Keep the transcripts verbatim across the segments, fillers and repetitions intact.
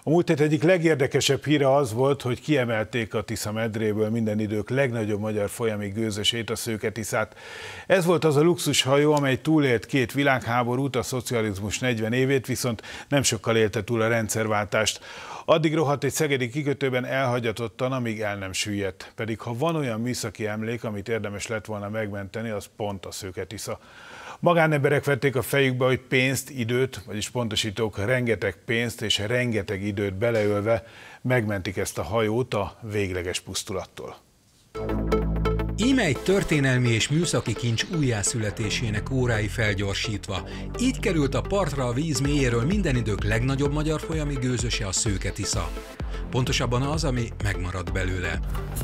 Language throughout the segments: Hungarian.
A múlt hét egyik legérdekesebb híre az volt, hogy kiemelték a Tisza medréből minden idők legnagyobb magyar folyami gőzösét, a Szőke Tiszát. Ez volt az a luxushajó, amely túlélt két világháborút, a szocializmus negyven évét, viszont nem sokkal élte túl a rendszerváltást. Addig rohadt egy szegedi kikötőben elhagyatottan, amíg el nem süllyedt. Pedig ha van olyan műszaki emlék, amit érdemes lett volna megmenteni, az pont a Szőke Tisza. Magánemberek vették a fejükbe, hogy pénzt, időt, vagyis pontosítók, rengeteg pénzt és rengeteg időt beleölve megmentik ezt a hajót a végleges pusztulattól. Íme egy történelmi és műszaki kincs újjászületésének órái felgyorsítva. Így került a partra a víz mélyéről minden idők legnagyobb magyar folyami gőzöse, a Szőke Tisza. Pontosabban az, ami megmaradt belőle.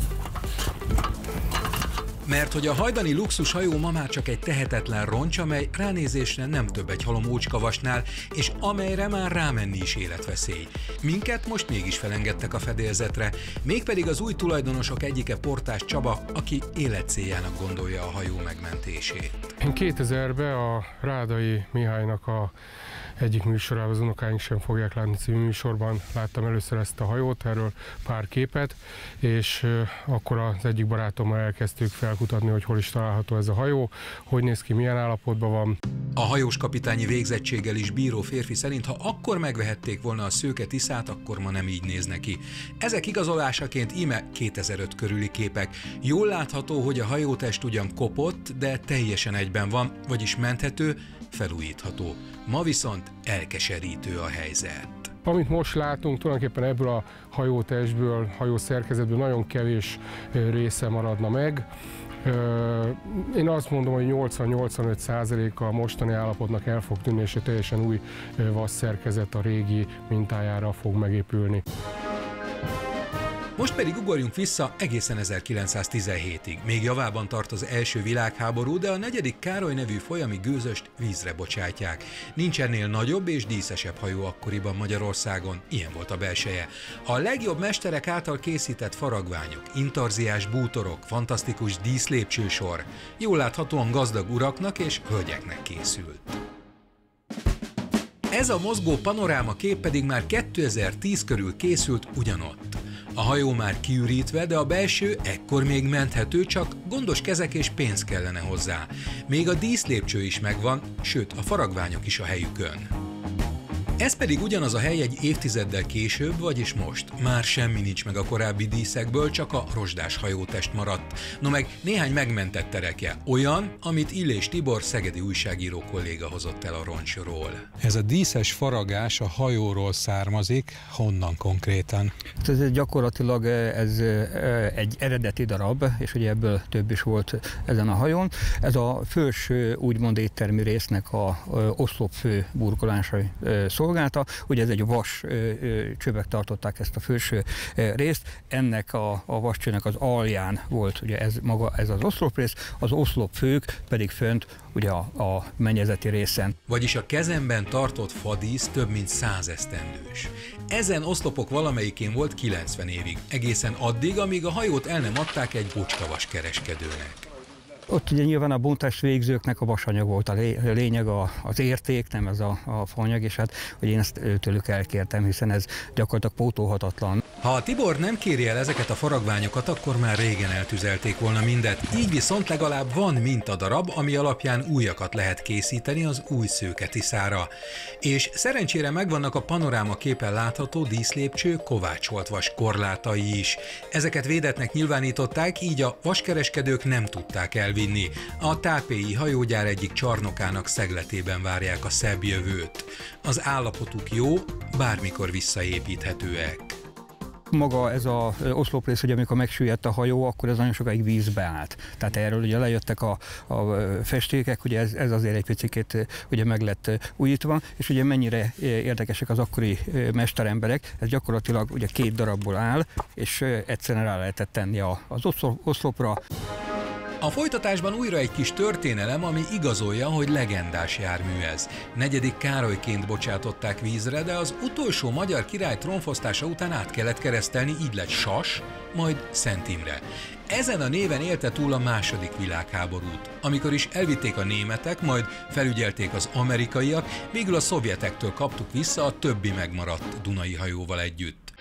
Mert hogy a hajdani luxushajó ma már csak egy tehetetlen roncs, amely ránézésre nem több egy halom ócskavasnál, és amelyre már rámenni is életveszély. Minket most mégis felengedtek a fedélzetre, mégpedig az új tulajdonosok egyike, Portás Csaba, aki életcéljának gondolja a hajó megmentését. Én kétezerben a Rádai Mihálynak a egyik műsorában, az Unokáink sem fogják látni című műsorban láttam először ezt a hajót, erről pár képet, és akkor az egyik barátommal elkezdtük felkutatni, hogy hol is található ez a hajó, hogy néz ki, milyen állapotban van. A hajós kapitányi végzettséggel is bíró férfi szerint, ha akkor megvehették volna a Szőke Tiszát, akkor ma nem így néz neki. Ezek igazolásaként íme kétezer-öt körüli képek. Jól látható, hogy a hajótest ugyan kopott, de teljesen egyben van, vagyis menthető, felújítható. Ma viszont elkeserítő a helyzet. Amit most látunk, tulajdonképpen ebből a hajótestből, hajószerkezetből nagyon kevés része maradna meg. Én azt mondom, hogy nyolcvan-nyolcvanöt százaléka a mostani állapotnak el fog tűnni, és egy teljesen új vasszerkezet a régi mintájára fog megépülni. Most pedig ugorjunk vissza egészen ezerkilencszáztizenhétig. Még javában tart az első világháború, de a negyedik Károly nevű folyami gőzöst vízre bocsátják. Nincs ennél nagyobb és díszesebb hajó akkoriban Magyarországon, ilyen volt a belseje. A legjobb mesterek által készített faragványok, intarziás bútorok, fantasztikus díszlépcsősor, jól láthatóan gazdag uraknak és hölgyeknek készült. Ez a mozgó panoráma kép pedig már kétezer-tíz körül készült ugyanott. A hajó már kiürítve, de a belső ekkor még menthető, csak gondos kezek és pénz kellene hozzá. Még a díszlépcső is megvan, sőt a faragványok is a helyükön. Ez pedig ugyanaz a hely egy évtizeddel később, vagyis most. Már semmi nincs meg a korábbi díszekből, csak a rozsdás hajótest maradt. No meg néhány megmentett terekje, olyan, amit Illés Tibor szegedi újságíró kolléga hozott el a roncsról. Ez a díszes faragás a hajóról származik, honnan konkrétan? Ez gyakorlatilag ez egy eredeti darab, és ugye ebből több is volt ezen a hajón. Ez a felső úgymond éttermi résznek a oszlopfő burkolása szól. Ugye ez egy vas csövek tartották ezt a felső részt, ennek a, a vascsőnek az alján volt ugye ez maga ez az oszloprész, az oszlopfők pedig fönt ugye a, a mennyezeti részen. Vagyis a kezemben tartott fadísz több mint száz esztendős. Ezen oszlopok valamelyikén volt kilencven évig, egészen addig, amíg a hajót el nem adták egy bocskavas kereskedőnek. Ott ugye nyilván a bontás végzőknek a vasanyag volt a lényeg, a, az érték, nem ez a, a faanyag, és hát hogy én ezt tőlük elkértem, hiszen ez gyakorlatilag pótolhatatlan. Ha a Tibor nem kéri el ezeket a faragványokat, akkor már régen eltüzelték volna mindet. Így viszont legalább van mintadarab, ami alapján újakat lehet készíteni az új Szőke Tiszára. És szerencsére megvannak a panoráma képen látható díszlépcső kovácsolt vas korlátai is. Ezeket védetnek nyilvánították, így a vaskereskedők nem tudták elvinni. A tápélyi hajógyár egyik csarnokának szegletében várják a szebb jövőt. Az állapotuk jó, bármikor visszaépíthetőek. Maga ez az oszloprész, hogy amikor megsüllyedt a hajó, akkor ez nagyon sokáig vízbe állt. Tehát erről ugye lejöttek a, a festékek, ugye ez, ez azért egy picit ugye meg lett újítva, és ugye mennyire érdekesek az akkori mesteremberek, ez gyakorlatilag ugye két darabból áll, és egyszerűen rá lehetett tenni az oszlopra. A folytatásban újra egy kis történelem, ami igazolja, hogy legendás jármű ez. Negyedik Károlyként bocsátották vízre, de az utolsó magyar király trónfosztása után át kellett keresztelni, így lett Sas, majd Szent Imre. Ezen a néven élte túl a második világháborút, amikor is elvitték a németek, majd felügyelték az amerikaiak, végül a szovjetektől kaptuk vissza a többi megmaradt dunai hajóval együtt.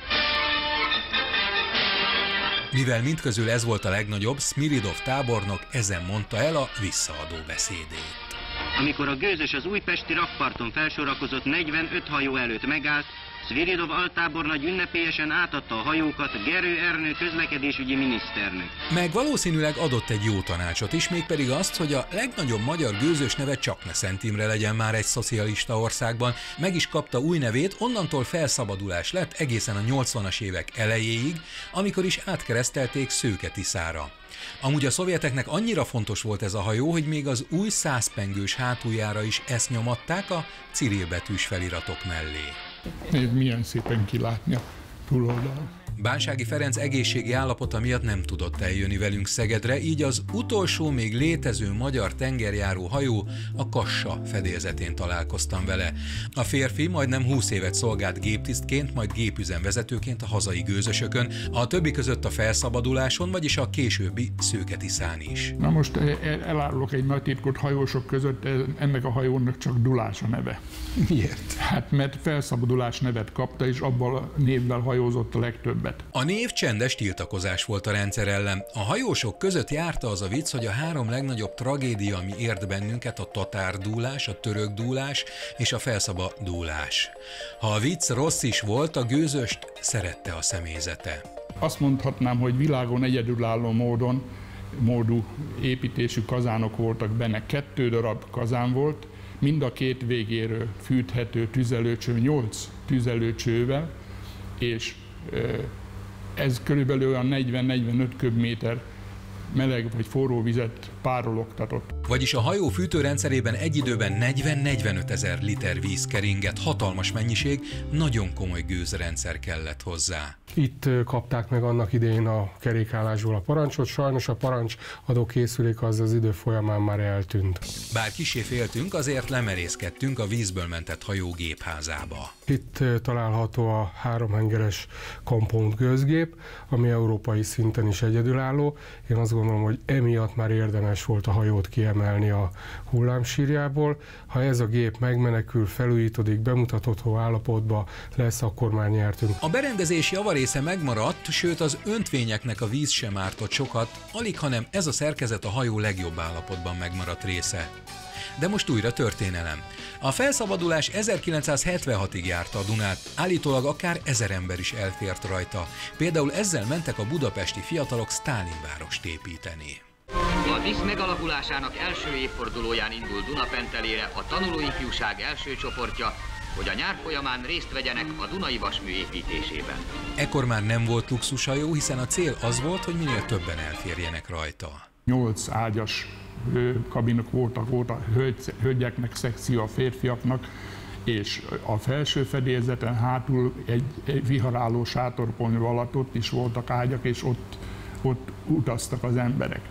Mivel mindközül ez volt a legnagyobb, Smiridov tábornok ezen mondta el a visszaadó beszédét. Amikor a gőzös az újpesti rakparton felsorakozott negyvenöt hajó előtt megállt, Smiridov altábornagy ünnepélyesen átadta a hajókat Gerő Ernő közlekedésügyi miniszternek. Meg valószínűleg adott egy jó tanácsot is, mégpedig azt, hogy a legnagyobb magyar gőzös neve csak ne Szent Imre legyen már egy szocialista országban. Meg is kapta új nevét, onnantól felszabadulás lett egészen a nyolcvanas évek elejéig, amikor is átkeresztelték Szőke-Tiszára. Amúgy a szovjeteknek annyira fontos volt ez a hajó, hogy még az új százpengős hátuljára is ezt nyomatták a cirilbetűs feliratok mellé. Milyen szépen kilátni a túloldalon. Bánsági Ferenc egészségi állapota miatt nem tudott eljönni velünk Szegedre, így az utolsó még létező magyar tengerjáró hajó, a Kassa fedélzetén találkoztam vele. A férfi majdnem húsz évet szolgált géptisztként, majd gépüzemvezetőként a hazai gőzösökön, a többi között a felszabaduláson, vagyis a későbbi Szőke-Tiszán is. Na most elárulok egy nagy titkot, hajósok között, ennek a hajónak csak Dulás a neve. Miért? Hát mert felszabadulás nevet kapta, és abban a névvel hajózott a legtöbbet. A név csendes tiltakozás volt a rendszer ellen. A hajósok között járta az a vicc, hogy a három legnagyobb tragédia, ami ért bennünket, a tatárdúlás, a törökdúlás és a felszabadulás. Ha a vicc rossz is volt, a gőzöst szerette a személyzete. Azt mondhatnám, hogy világon egyedülálló módon, módú építésű kazánok voltak benne. Kettő darab kazán volt, mind a két végéről fűthető tüzelőcső, nyolc tüzelőcsővel, és ez körülbelül olyan negyven-negyvenöt köbméter meleg vagy forró vizet párologtatott. Vagyis a hajó fűtőrendszerében egy időben negyven-negyvenöt ezer liter víz keringett, hatalmas mennyiség, nagyon komoly gőzrendszer kellett hozzá. Itt kapták meg annak idején a kerékállásból a parancsot, sajnos a parancsadó készülék az az idő folyamán már eltűnt. Bár kissé féltünk, azért lemerészkedtünk a vízből mentett hajó gépházába. Itt található a háromhengeres compound gőzgép, ami európai szinten is egyedülálló. Én azt gondolom, hogy emiatt már érdemes volt a hajót kiemelni a hullámsírjából. Ha ez a gép megmenekül, felújítódik, bemutatható állapotba lesz, akkor már nyertünk. A berendezés javarésze megmaradt, sőt az öntvényeknek a víz sem ártott sokat, alig hanem ez a szerkezet a hajó legjobb állapotban megmaradt része. De most újra történelem. A felszabadulás ezerkilencszázhetvenhatig járta a Dunát, állítólag akár ezer ember is elfért rajta. Például ezzel mentek a budapesti fiatalok Sztálinvárost építeni. A dísz megalakulásának első évfordulóján indul Dunapentelére a tanulóifjúság első csoportja, hogy a nyár folyamán részt vegyenek a Dunai vasmű építésében. Ekkor már nem volt luxushajó, hiszen a cél az volt, hogy minél többen elférjenek rajta. Nyolc ágyas kabinok voltak, volt a hölgy, hölgyeknek szekció, a férfiaknak, és a felső fedélzeten hátul egy, egy viharálló sátorponyva alatt ott is voltak ágyak, és ott, ott utaztak az emberek.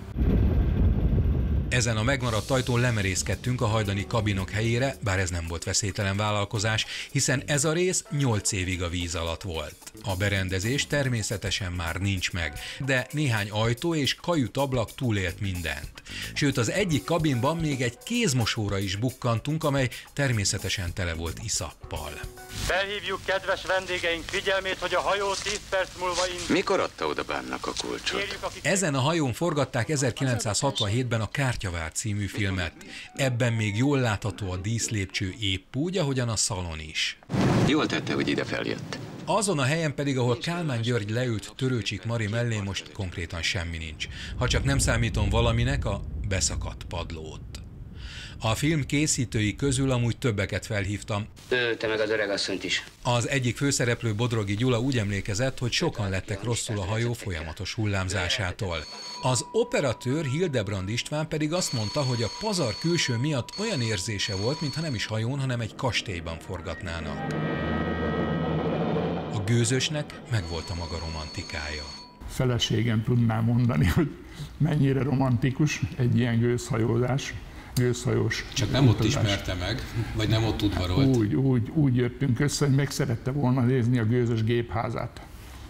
Ezen a megmaradt ajtón lemerészkedtünk a hajdani kabinok helyére, bár ez nem volt veszélytelen vállalkozás, hiszen ez a rész nyolc évig a víz alatt volt. A berendezés természetesen már nincs meg, de néhány ajtó és kajütablak túlélt mindent. Sőt, az egyik kabinban még egy kézmosóra is bukkantunk, amely természetesen tele volt iszappal. Felhívjuk kedves vendégeink figyelmét, hogy a hajó tíz perc múlva indul. Mikor adta oda bánnak a kulcsot? Ezen a hajón forgatták ezerkilencszázhatvanhétben a Kártyavár című filmet. Ebben még jól látható a díszlépcső épp úgy, ahogyan a szalon is. Jól tette, hogy ide feljött. Azon a helyen pedig, ahol Kálmán György leült Törőcsik Mari mellé, most konkrétan semmi nincs. Ha csak nem számítom valaminek, a beszakadt padlót. A film készítői közül amúgy többeket felhívtam. Ő, te meg az öregasszonyt is. Az egyik főszereplő, Bodrogi Gyula úgy emlékezett, hogy sokan lettek rosszul a hajó folyamatos hullámzásától. Az operatőr Hildebrand István pedig azt mondta, hogy a pazar külső miatt olyan érzése volt, mintha nem is hajón, hanem egy kastélyban forgatnának. A gőzösnek megvolt a maga romantikája. feleségem tudná mondani, hogy mennyire romantikus egy ilyen gőzhajózás, gőzhajós. Csak nem utazás. Ott ismerte meg, vagy nem ott udvarolt? Hát úgy, úgy, úgy jöttünk össze, hogy meg szerette volna nézni a gőzös gépházát.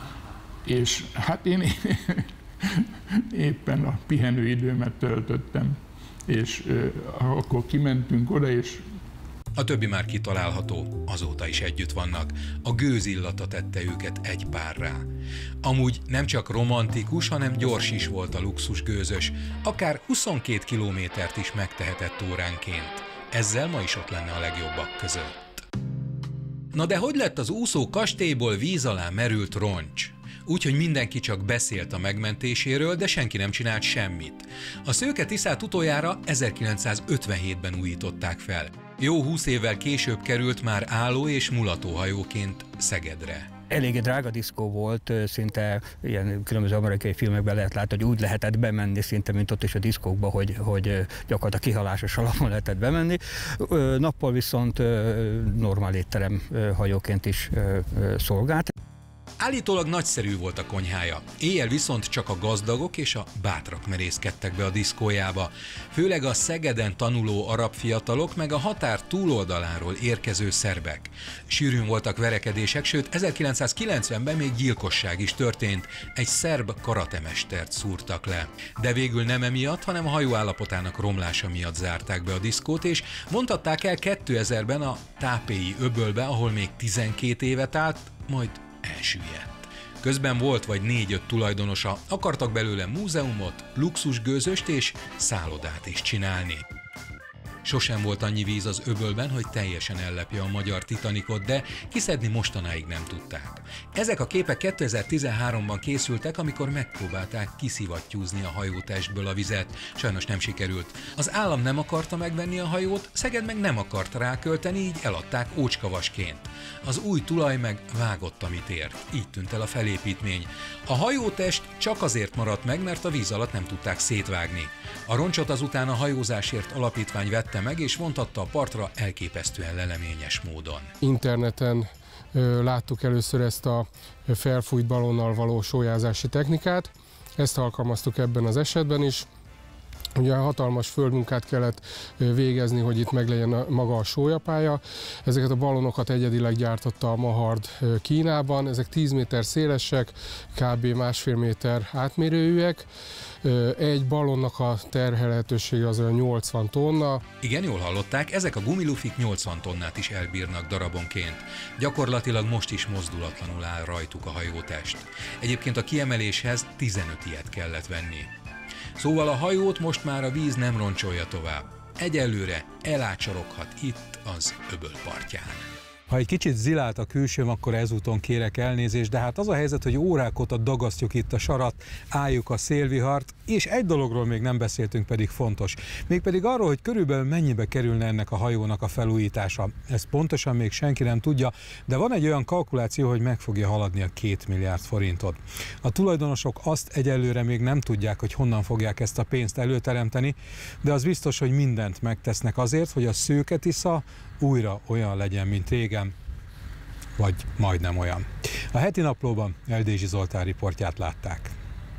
És hát én éppen a pihenőidőmet töltöttem, és euh, akkor kimentünk oda, és a többi már kitalálható, azóta is együtt vannak. A gőz illata tette őket egy párrá. Amúgy nem csak romantikus, hanem gyors is volt a luxus gőzös. Akár huszonkét kilométert is megtehetett óránként. Ezzel ma is ott lenne a legjobbak között. Na de hogy lett az úszó kastélyból víz alá merült roncs? Úgyhogy mindenki csak beszélt a megmentéséről, de senki nem csinált semmit. A Szőke-Tiszát utoljára ezerkilencszázötvenhétben újították fel. Jó húsz évvel később került már álló- és mulatóhajóként Szegedre. Eléggé drága diszkó volt, szinte ilyen különböző amerikai filmekben lehet látni, hogy úgy lehetett bemenni, szinte mint ott is a diszkókba, hogy, hogy gyakorlatilag kihalásos alapon lehetett bemenni. Nappal viszont normál étterem hajóként is szolgált. Állítólag nagyszerű volt a konyhája, éjjel viszont csak a gazdagok és a bátrak merészkedtek be a diszkójába, főleg a Szegeden tanuló arab fiatalok meg a határ túloldaláról érkező szerbek. Sűrűn voltak verekedések, sőt ezerkilencszázkilencvenben még gyilkosság is történt, egy szerb karatemestert szúrtak le. De végül nem emiatt, hanem a hajó állapotának romlása miatt zárták be a diszkót, és vontatták el kétezerben a Tápélyi öbölbe, ahol még tizenkét évet állt, majd elsüllyedt. Közben volt vagy négy-öt tulajdonosa, akartak belőle múzeumot, luxusgőzöst és szállodát is csinálni. Sosem volt annyi víz az öbölben, hogy teljesen ellepje a magyar Titanicot, de kiszedni mostanáig nem tudták. Ezek a képek kétezer-tizenháromban készültek, amikor megpróbálták kiszivattyúzni a hajótestből a vizet. Sajnos nem sikerült. Az állam nem akarta megvenni a hajót, Szeged meg nem akart rákölteni, így eladták ócskavasként. Az új tulaj meg vágott, amit ért. Így tűnt el a felépítmény. A hajótest csak azért maradt meg, mert a víz alatt nem tudták szétvágni. A roncsot azután a hajózásért alapítvány vette meg, és vontatta a partra elképesztően leleményes módon. Interneten ö, láttuk először ezt a felfújt balonnal való sólyázási technikát, ezt alkalmaztuk ebben az esetben is. Ugye hatalmas földmunkát kellett végezni, hogy itt meglegyen maga a sólyapálya. Ezeket a ballonokat egyedileg gyártotta a Mahard Kínában. Ezek tíz méter szélesek, kb. Másfél méter átmérőjűek. Egy ballonnak a terhelhetősége az olyan nyolcvan tonna. Igen, jól hallották, ezek a gumilufik nyolcvan tonnát is elbírnak darabonként. Gyakorlatilag most is mozdulatlanul áll rajtuk a hajótest. Egyébként a kiemeléshez tizenöt ilyet kellett venni. Szóval a hajót most már a víz nem roncsolja tovább. Egyelőre elácsoroghat itt az öböl partján. Ha egy kicsit zilált a külsőm, akkor ezúton kérek elnézést, de hát az a helyzet, hogy órák óta dagasztjuk itt a sarat, álljuk a szélvihart, és egy dologról még nem beszéltünk, pedig fontos. Mégpedig arról, hogy körülbelül mennyibe kerülne ennek a hajónak a felújítása. Ezt pontosan még senki nem tudja, de van egy olyan kalkuláció, hogy meg fogja haladni a két milliárd forintot. A tulajdonosok azt egyelőre még nem tudják, hogy honnan fogják ezt a pénzt előteremteni, de az biztos, hogy mindent megtesznek azért, hogy a Szőke-Tisza újra olyan legyen, mint régen, vagy majdnem olyan. A heti naplóban Eldézsi Zoltán riportját látták.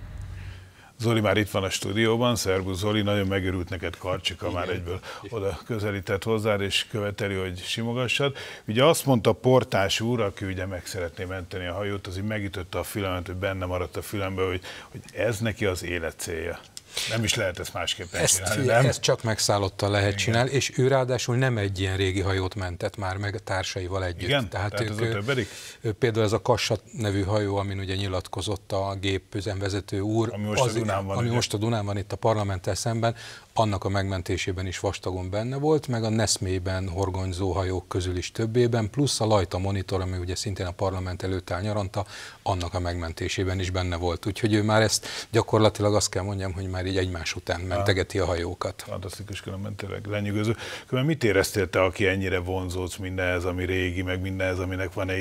Zoli már itt van a stúdióban, szervusz Zoli, nagyon megörült neked Karcsika, igen, már egyből oda közelített hozzád, és követeli, hogy simogassad. Ugye azt mondta Portás úr, aki ugye meg szeretné menteni a hajót, az így megütötte a fülemet, hogy benne maradt a fülembe, hogy, hogy ez neki az élet célja. Nem is lehet ezt másképpen ezt, csinálni, nem? Ezt csak megszállottan lehet csinálni, és ő ráadásul nem egy ilyen régi hajót mentett már meg a társaival együtt. Igen? Tehát, Tehát ők, ez a többedik? Ő, például ez a Kassa nevű hajó, amin ugye nyilatkozott a gépüzemvezető úr, ami most, az, a, Dunán van, ami most a Dunán van itt a parlamenttel szemben, annak a megmentésében is vastagon benne volt, meg a Neszmében horgonyzó hajók közül is többében, plusz a Lajta Monitor, ami ugye szintén a parlament előtt áll nyaranta, annak a megmentésében is benne volt. Úgyhogy ő már ezt gyakorlatilag azt kell mondjam, hogy már így egymás után mentegeti a hajókat. Fantasztikus, különben tényleg lenyűgöző. Különben mit éreztél te, aki ennyire vonzódsz mindenhez, ami régi, meg mindenhez, aminek van egy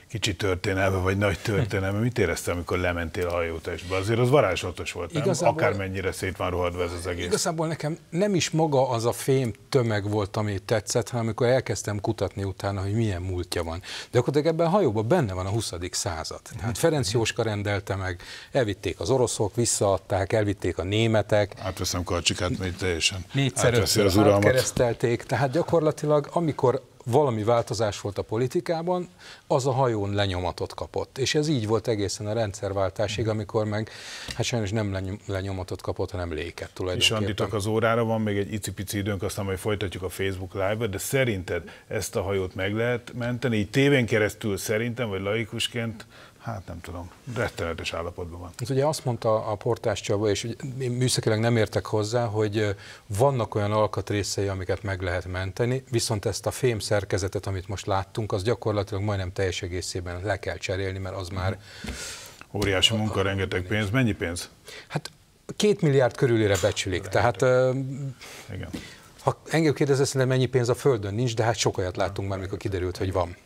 kicsi történelme, vagy nagy történelme. Mit éreztél, amikor lementél a hajótestbe? Azért az varázslatos volt, nem? Igazából, akármennyire szét van rohadva ez az egész. Igazából nekem nem is maga az a fém tömeg volt, ami tetszett, hanem amikor elkezdtem kutatni utána, hogy milyen múltja van. De akkor ebben a hajóban benne van a huszadik század. Tehát Ferenc Jóska rendelte meg, elvitték az oroszok, visszaadták, elvitték a németek. Átveszem Karcsikát, még teljesen. Négyszer átkeresztelték. Tehát gyakorlatilag, amikor valami változás volt a politikában, az a hajón lenyomatot kapott. És ez így volt egészen a rendszerváltásig, amikor meg, hát sajnos nem lenyomatot kapott, hanem léket tulajdonképpen. És Anditak az órára van még egy icipici időnk, aztán majd folytatjuk a Facebook Live-et, de szerinted ezt a hajót meg lehet menteni? Így tévén keresztül szerintem, vagy laikusként, hát nem tudom, rettenetes állapotban van. Hát ugye azt mondta a Portás Csaba, és én műszakilag nem értek hozzá, hogy vannak olyan alkatrészei, amiket meg lehet menteni, viszont ezt a fém szerkezetet, amit most láttunk, az gyakorlatilag majdnem teljes egészében le kell cserélni, mert az már... Óriási munka, rengeteg pénz. Mennyi pénz? Hát két milliárd körülére becsülik, tehát... Igen. Ha engem kérdezesz, mennyi pénz a Földön nincs, de hát sok olyat láttunk már, amikor kiderült, hogy van.